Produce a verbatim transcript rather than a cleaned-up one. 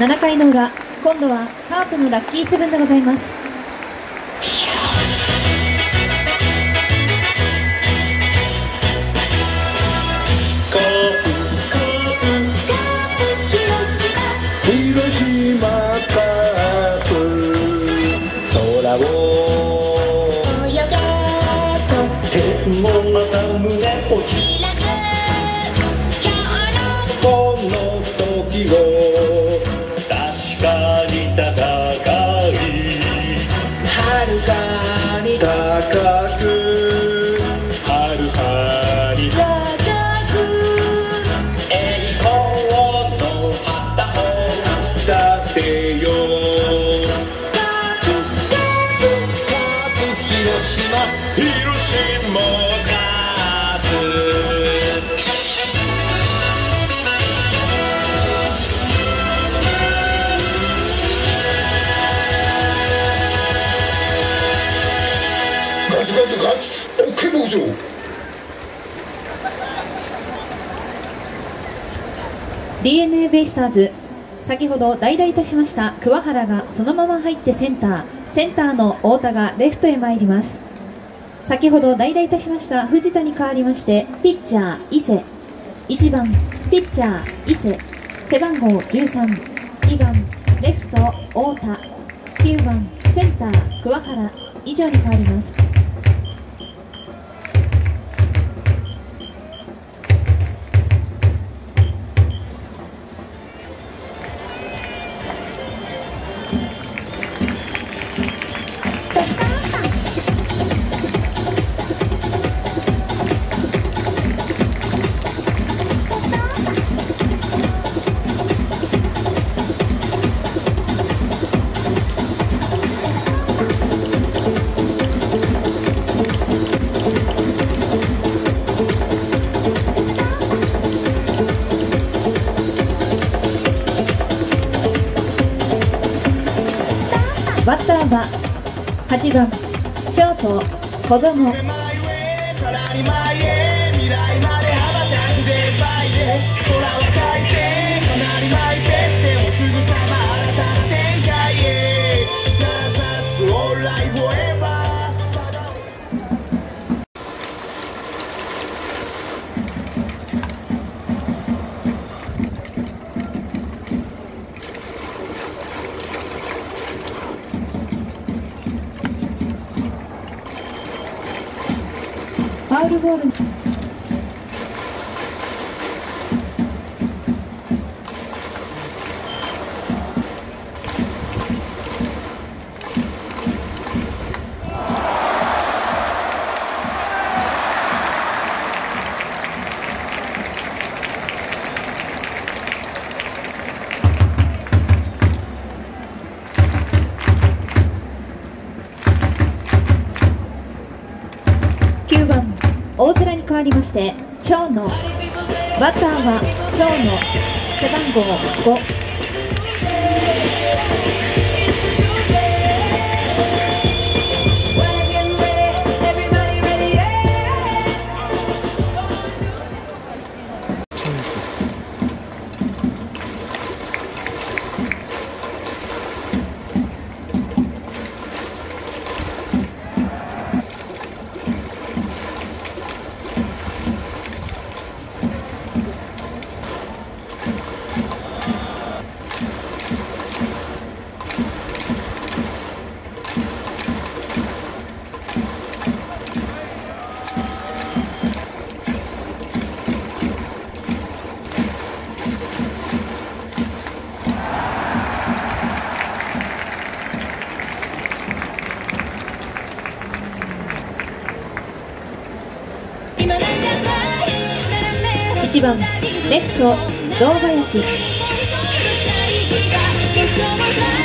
ななかいの裏、今度はカープのラッキーセブンでございます。 広島カープ空を泳げと天をまた胸を開くこの時を確かに戦い遥かに高く遥かに高く栄光の旗を立てようカープカープカープ広島広島カープガツガツガツ OK 牧場ディーエヌエー ベイスターズ、先ほど代打いたしました桑原がそのまま入ってセンター、センターの太田がレフトへ参ります。先ほど代打いたしました藤田に代わりましてピッチャー伊勢、いちばんピッチャー伊勢、背番号じゅうさん、にばんレフト太田、きゅうばんセンター桑原以上に変わります。バッターははちばんショート小園。ファウルボール。きゅうばん大瀬に代わりまして長野。バッターは長野、背番号ご。いちばんレフト堂林。